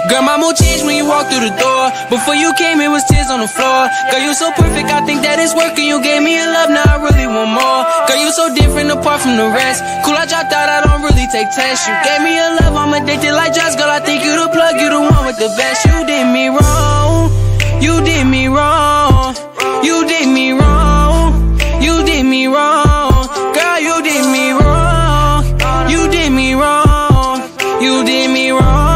Girl, my mood changed when you walked through the door. Before you came, it was tears on the floor. Girl, you so perfect, I think that it's working. You gave me a love, now I really want more. Girl, you so different apart from the rest. Cool, I dropped out, I don't really take tests. You gave me a love, I'm addicted like drugs. Girl, I think you the plug, you the one with the best. You did me wrong, you did me wrong, you did me wrong, you did me wrong. Girl, you did me wrong, you did me wrong, you did me wrong.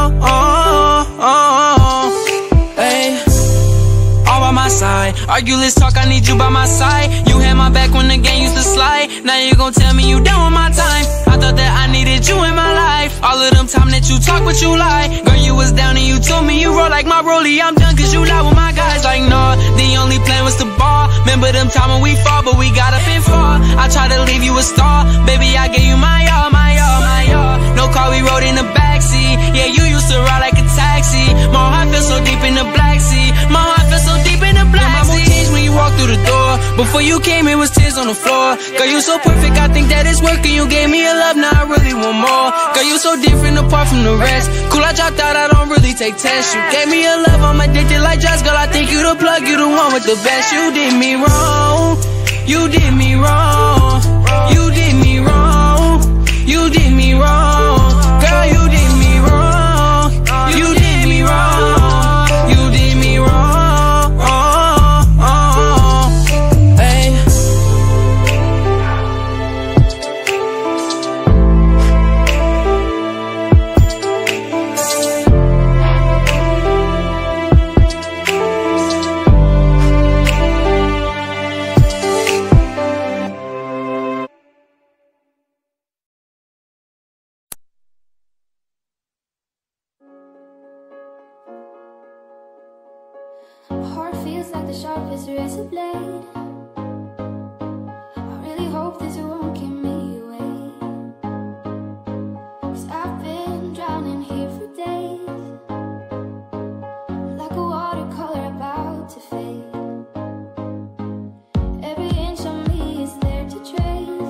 Side. Argue, let's talk, I need you by my side. You had my back when the game used to slide. Now you gon' tell me you done with my time. I thought that I needed you in my life. All of them time that you talk, but you lie. Girl, you was down and you told me you roll like my rollie. I'm done cause you lie with my guys. Like, no, the only plan was to ball. Remember them time when we fought, but we got up and fall. I tried to leave you a star. Baby, I gave you my all, my all, my all. No car, we rode in the backseat. Yeah, you used to ride like a taxi. My heart feels so deep in the Black Sea. My heart feels so deep in the Black Sea. My mood changed when you walked through the door. Before you came, it was tears on the floor. Girl, you so perfect, I think that it's working. You gave me a love, now I really want more. Girl, you so different apart from the rest. Cool, I dropped out, I don't really take tests. You gave me a love, I'm addicted like drugs. Girl, I think you the plug, you the one with the best. You did me wrong, you did me wrong, you did me wrong, you did me wrong. Girl, you did me wrong, you did me wrong, you did me wrong. Heart feels like the sharpest razor blade. I really hope this won't keep me away, 'cause I've been drowning here for days, like a watercolor about to fade. Every inch of me is there to trace.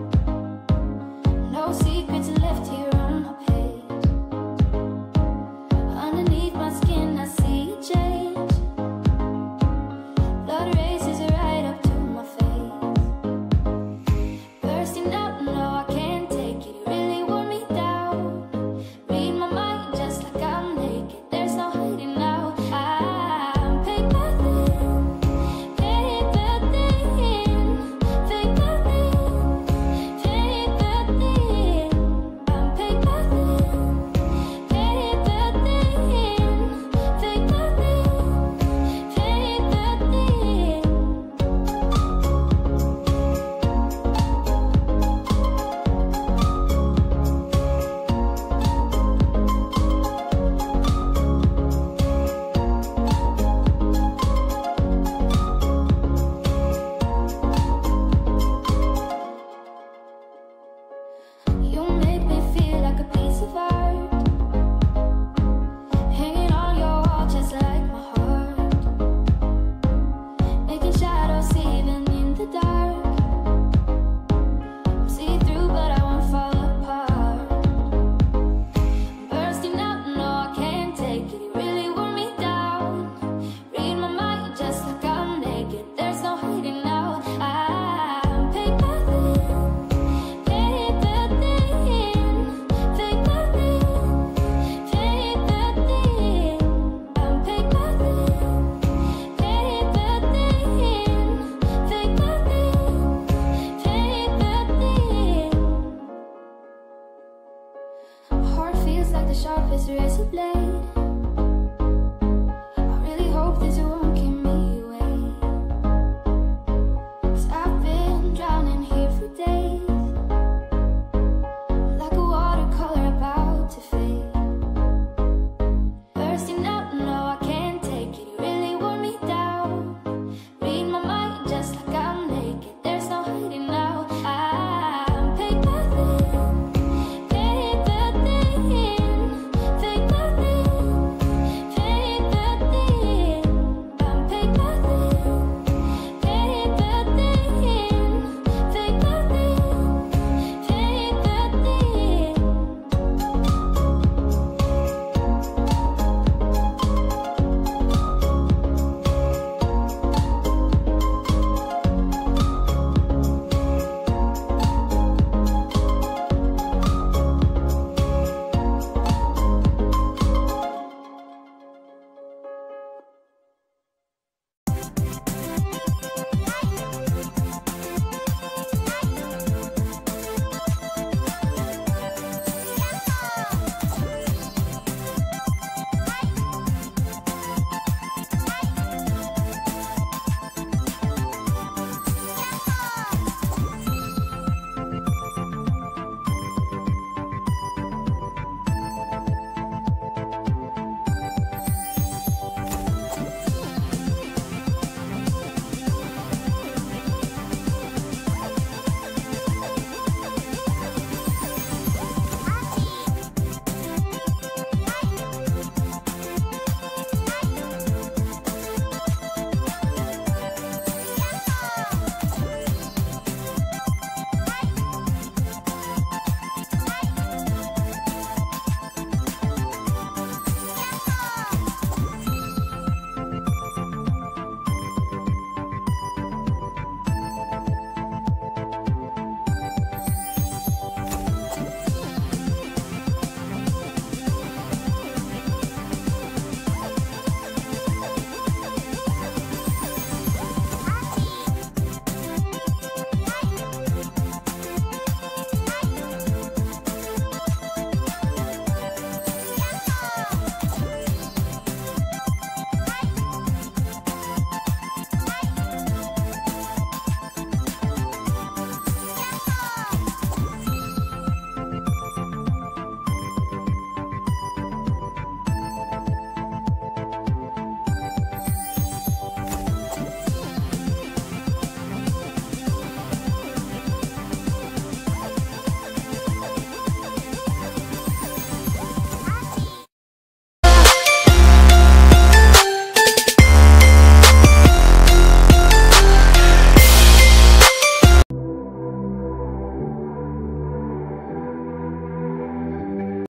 No secrets left here on my page. Underneath my skin I see a change. Blood races right up to my face. Bursting out, no I can't take it. You really want me down. Read my mind just like I'm naked. There's no hiding now. I'm paper thin, paper thin, paper thin, paper thin. I'm paper thin, paper thin, paper thin, paper thin. You make me feel like a piece of art, hanging on your wall just like my heart, making shadows even in the dark. I'm see-through but I won't fall apart. Bursting out, no I can't take it. You really want me down. Read my mind just like I'm naked. There's no hiding now. I'm paper thin, paper thin, paper thin, paper thin. I'm paper thin, paper thin, paper thin, paper thin. Heart feels like the sharpest razor blade.